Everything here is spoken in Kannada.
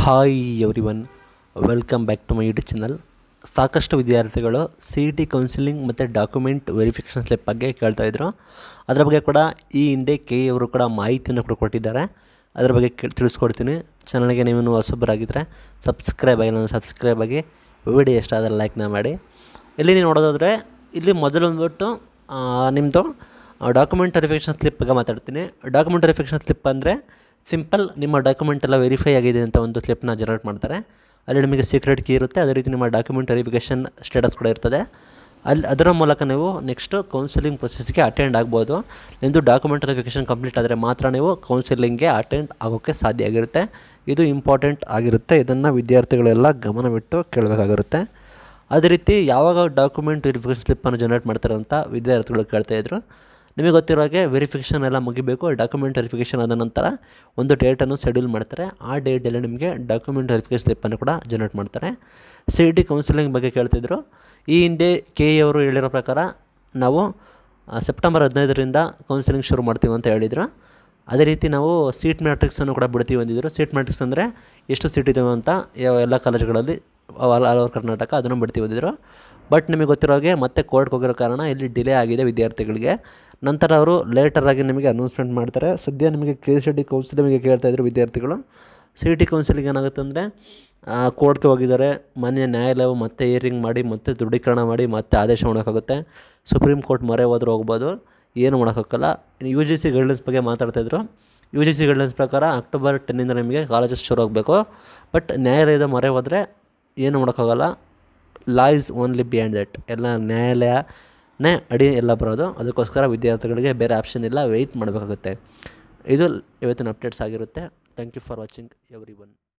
Hi everyone, welcome back to my YouTube channel. ಸಾಕಷ್ಟು ವಿದ್ಯಾರ್ಥಿಗಳು CET ಕೌನ್ಸಿಲಿಂಗ್ ಮತ್ತು ಡಾಕ್ಯುಮೆಂಟ್ ವೆರಿಫಿಕೇಷನ್ ಸ್ಲಿಪ್ ಬಗ್ಗೆ ಕೇಳ್ತಾಯಿದ್ರು. ಅದರ ಬಗ್ಗೆ ಕೂಡ ಈ ಹಿಂದೆ KE ಅವರು ಕೂಡ ಮಾಹಿತಿಯನ್ನು ಕೂಡ ಕೊಟ್ಟಿದ್ದಾರೆ. ಅದರ ಬಗ್ಗೆ ತಿಳಿಸ್ಕೊಡ್ತೀನಿ. ಚಾನಲ್ಗೆ ನೀವು ಹೊಸಬರಾಗಿದ್ದರೆ ಸಬ್ಸ್ಕ್ರೈಬ್ ಆಗಿ ವಿಡಿಯೋ ಇಷ್ಟ ಆದರೆ ಲೈಕ್ನ ಮಾಡಿ. ಇಲ್ಲಿ ನೀವು ನೋಡೋದಾದರೆ ಇಲ್ಲಿ ಮೊದಲು ಬಂದ್ಬಿಟ್ಟು ನಿಮ್ಮದು ಡಾಕ್ಯುಮೆಂಟ್ ವೆರಿಫಿಕೇಷನ್ ಸ್ಲಿಪ್ ಬಗ್ಗೆ ಮಾತಾಡ್ತೀನಿ. ಡಾಕ್ಯುಮೆಂಟ್ ವೆರಿಫಿಕೇಷನ್ ಸ್ಲಿಪ್ ಅಂದರೆ ಸಿಂಪಲ್, ನಿಮ್ಮ ಡಾಕ್ಯುಮೆಂಟ್ ಎಲ್ಲ ವೆರಿಫೈ ಆಗಿದೆ ಅಂತ ಒಂದು ಸ್ಲಿಪ್ನ ಜನರೇಟ್ ಮಾಡ್ತಾರೆ. ಅಲ್ಲಿ ನಿಮಗೆ ಸೀಕ್ರೆಟ್ ಕೀ ಇರುತ್ತೆ. ಅದೇ ರೀತಿ ನಿಮ್ಮ ಡಾಕ್ಯುಮೆಂಟ್ ವೆರಿಫಿಕೇಷನ್ ಸ್ಟೇಟಸ್ ಕೂಡ ಇರ್ತದೆ. ಅದರ ಮೂಲಕ ನೀವು ನೆಕ್ಸ್ಟು ಕೌನ್ಸಿಲಿಂಗ್ ಪ್ರೊಸೆಸ್ಗೆ ಅಟೆಂಡ್ ಆಗ್ಬೋದು. ನಿಮ್ಮದು ಡಾಕ್ಯುಮೆಂಟ್ ವೆರಿಫಿಕೇಷನ್ ಕಂಪ್ಲೀಟ್ ಆದರೆ ಮಾತ್ರ ನೀವು ಕೌನ್ಸಿಲಿಂಗ್ಗೆ ಅಟೆಂಡ್ ಆಗೋಕ್ಕೆ ಸಾಧ್ಯ ಆಗಿರುತ್ತೆ. ಇದು ಇಂಪಾರ್ಟೆಂಟ್ ಆಗಿರುತ್ತೆ. ಇದನ್ನು ವಿದ್ಯಾರ್ಥಿಗಳೆಲ್ಲ ಗಮನವಿಟ್ಟು ಕೇಳಬೇಕಾಗಿರುತ್ತೆ. ಅದೇ ರೀತಿ ಯಾವಾಗ ಡಾಕ್ಯುಮೆಂಟ್ ವೆರಿಫಿಕೇಷನ್ ಸ್ಲಿಪ್ಪನ್ನು ಜನರೇಟ್ ಮಾಡ್ತಾರೆ ಅಂತ ವಿದ್ಯಾರ್ಥಿಗಳು ಕೇಳ್ತಾಯಿದ್ರು. ನಿಮಗೆ ಗೊತ್ತಿರೋ ಹಾಗೆ ವೆರಿಫಿಕೇಷನ್ ಎಲ್ಲ ಮುಗಿಬೇಕು. ಡಾಕ್ಯುಮೆಂಟ್ ವೆರಿಫಿಕೇಷನ್ ಆದ ನಂತರ ಒಂದು ಡೇಟನ್ನು ಶೆಡ್ಯೂಲ್ ಮಾಡ್ತಾರೆ. ಆ ಡೇಟಲ್ಲಿ ನಿಮಗೆ ಡಾಕ್ಯುಮೆಂಟ್ ವೆರಿಫಿಕೇಷನ್ ಸ್ಲಿಪ್ಪನ್ನು ಕೂಡ ಜನರೇಟ್ ಮಾಡ್ತಾರೆ. CET ಕೌನ್ಸಿಲಿಂಗ್ ಬಗ್ಗೆ ಕೇಳ್ತಿದ್ರು. ಈ ಹಿಂದೆ KE ಅವರು ಹೇಳಿರೋ ಪ್ರಕಾರ ನಾವು ಸೆಪ್ಟೆಂಬರ್ 15ರಿಂದ ಕೌನ್ಸಿಲಿಂಗ್ ಶುರು ಮಾಡ್ತೀವಿ ಅಂತ ಹೇಳಿದರು. ಅದೇ ರೀತಿ ನಾವು ಸೀಟ್ ಮ್ಯಾಟ್ರಿಕ್ಸನ್ನು ಕೂಡ ಬಿಡ್ತೀವಿ ಅಂದಿದ್ರು. ಸೀಟ್ ಮ್ಯಾಟ್ರಿಕ್ಸ್ ಅಂದರೆ ಎಷ್ಟು ಸೀಟ್ ಇದ್ದಾವೆ ಅಂತ ಎಲ್ಲ ಕಾಲೇಜುಗಳಲ್ಲಿ ಆಲ್ ಓವರ್ ಕರ್ನಾಟಕ ಅದನ್ನು ಬಿಡ್ತೀವಿ ಅಂದಿದ್ರು. ಬಟ್ ನಿಮಗೆ ಗೊತ್ತಿರೋ ಹಾಗೆ ಮತ್ತೆ ಕೋರ್ಟ್ಗೆ ಹೋಗಿರೋ ಕಾರಣ ಇಲ್ಲಿ ಡಿಲೇ ಆಗಿದೆ ವಿದ್ಯಾರ್ಥಿಗಳಿಗೆ. ನಂತರ ಅವರು ಲೇಟರಾಗಿ ನಿಮಗೆ ಅನೌನ್ಸ್ಮೆಂಟ್ ಮಾಡ್ತಾರೆ. ಸದ್ಯ ನಿಮಗೆ KCET ಕೌನ್ಸಿಲಿಂಗ್ಗೆ ಕೇಳ್ತಾಯಿದ್ರು ವಿದ್ಯಾರ್ಥಿಗಳು. CET ಕೌನ್ಸಿಲಿಂಗ್ ಏನಾಗುತ್ತೆ ಅಂದರೆ ಕೋರ್ಟ್ಗೆ ಹೋಗಿದ್ದಾರೆ. ಮಾನ್ಯ ನ್ಯಾಯಾಲಯವು ಮತ್ತೆ ಹಿಯರಿಂಗ್ ಮಾಡಿ ಮತ್ತೆ ದೃಢೀಕರಣ ಮಾಡಿ ಮತ್ತೆ ಆದೇಶ ಮಾಡೋಕ್ಕಾಗುತ್ತೆ. ಸುಪ್ರೀಂ ಕೋರ್ಟ್ ಮೊರೆ ಹೋದರೂ ಹೋಗ್ಬೋದು, ಏನು ಮಾಡೋಕ್ಕಾಗಲ್ಲ. UGC ಗೈಡ್ಲೈನ್ಸ್ ಬಗ್ಗೆ ಮಾತಾಡ್ತಾಯಿದ್ರು. UGC ಗೈಡ್ಲೈನ್ಸ್ ಪ್ರಕಾರ ಅಕ್ಟೋಬರ್ 10ಇಂದ ನಿಮಗೆ ಕಾಲೇಜಸ್ ಶುರು ಆಗಬೇಕು. ಬಟ್ ನ್ಯಾಯಾಲಯದ ಮೊರೆ ಹೋದರೆ ಏನು ಮಾಡೋಕ್ಕಾಗಲ್ಲ. Law is only behind that. ಎಲ್ಲ ನ್ಯಾಯಾಲಯನೇ ಅಡಿ ಎಲ್ಲ ಬರೋದು. ಅದಕ್ಕೋಸ್ಕರ ವಿದ್ಯಾರ್ಥಿಗಳಿಗೆ ಬೇರೆ ಆಪ್ಷನ್ ಇಲ್ಲ, ವೆಯ್ಟ್ ಮಾಡಬೇಕಾಗುತ್ತೆ. ಇದು ಇವತ್ತಿನ ಅಪ್ಡೇಟ್ಸ್ ಆಗಿರುತ್ತೆ. Thank you for watching every one.